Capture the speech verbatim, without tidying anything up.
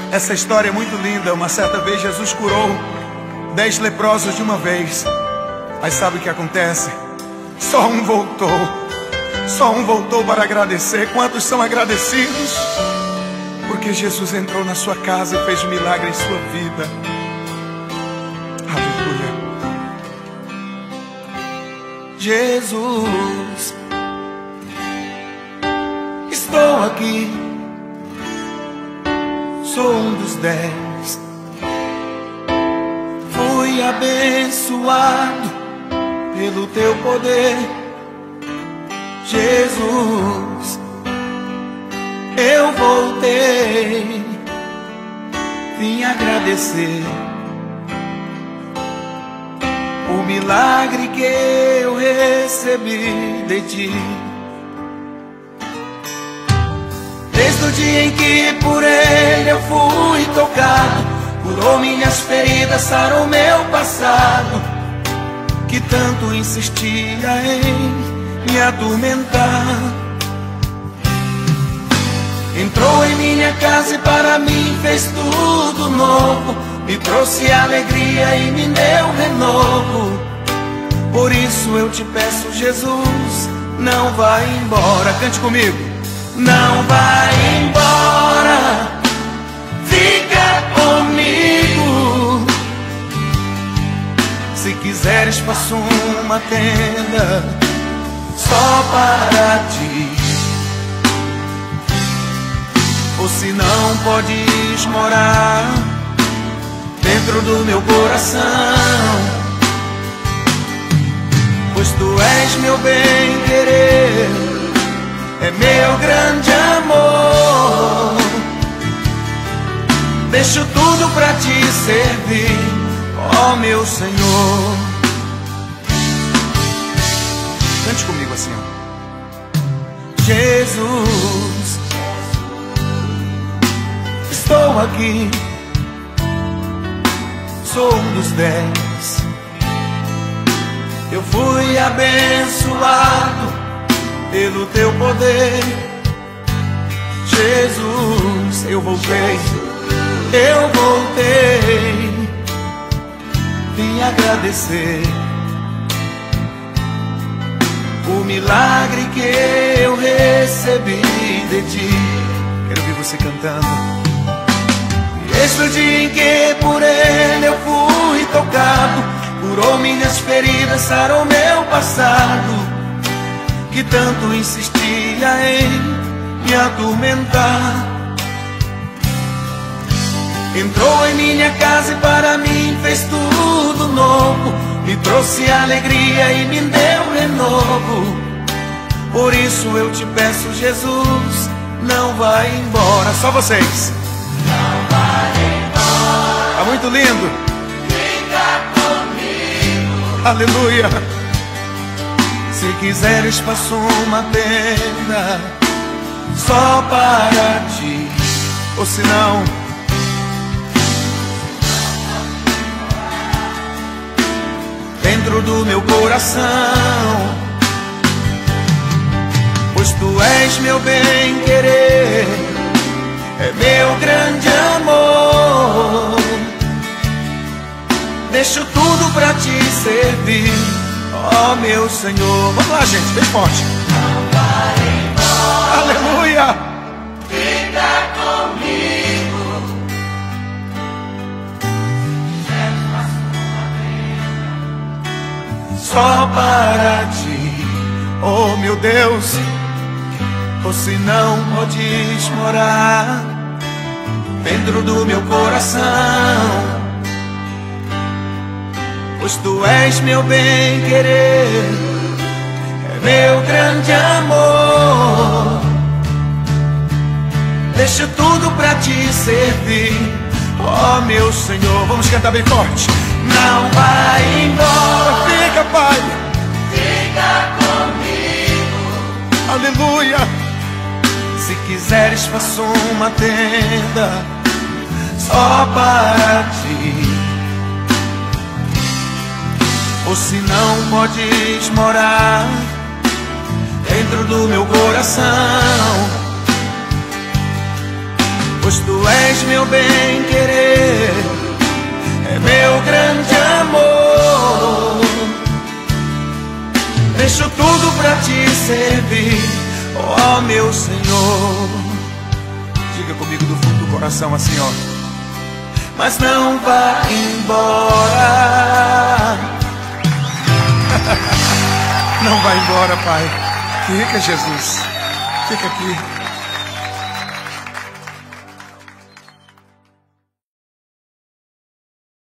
Essa história é muito linda. Uma certa vez Jesus curou dez leprosos de uma vez. Mas sabe o que acontece? Só um voltou. Só um voltou para agradecer. Quantos são agradecidos? Porque Jesus entrou na sua casa e fez um milagre em sua vida. Aleluia. Jesus, estou aqui. Sou um dos dez. Fui abençoado pelo teu poder. Jesus, eu voltei, vim agradecer o milagre que eu recebi de ti. Desde o dia em que por ele eu fui tocado, curou minhas feridas, sarou meu passado, que tanto insistia em me atormentar. Entrou em minha casa e para mim fez tudo novo, me trouxe alegria e me deu renovo. Por isso eu te peço, Jesus, não vá embora. Cante comigo. Não vai embora, fica comigo. Se quiseres, faço uma tenda só para ti. Ou se não, podes morar dentro do meu coração, pois tu és meu bem-querer, é meu grande amor. Deixo tudo pra te servir, ó meu Senhor. Cante comigo assim, ó. Jesus, estou aqui. Sou um dos dez. Eu fui abençoado pelo teu poder. Jesus, eu voltei, eu voltei, vim agradecer o milagre que eu recebi de ti. Quero ouvir você cantando. Desde o dia em que por ele eu fui tocado, curou minhas feridas, sarou meu passado, que tanto insistia em me atormentar. Entrou em minha casa e para mim fez tudo novo, me trouxe alegria e me deu renovo. Por isso eu te peço, Jesus, não vai embora. Só vocês. Não vai embora. Tá muito lindo. Fica comigo. Aleluia. Se quiseres, faço uma tenda só para ti. Ou se não, dentro do meu coração, pois tu és meu bem-querer, é meu grande amor. Deixo tudo pra te servir, ó meu Senhor. Vamos lá, gente, bem forte. Não vai embora. Aleluia. Fica comigo. Só para ti, oh meu Deus. Ou se não, podes morar dentro do meu coração, pois tu és meu bem-querer, é meu grande amor. Deixo tudo pra te servir, ó meu Senhor. Vamos cantar bem forte. Não vai embora, fica, Pai. Fica comigo. Aleluia. Se quiseres, faço uma tenda só para ti. Ou se não, podes morar dentro do meu coração, pois tu és meu bem-querer, é meu grande amor. Deixo tudo pra te servir, ó meu Senhor. Diga comigo do fundo do coração assim, ó. Mas não vá embora. Não vá embora, Pai. Fica, Jesus. Fica aqui.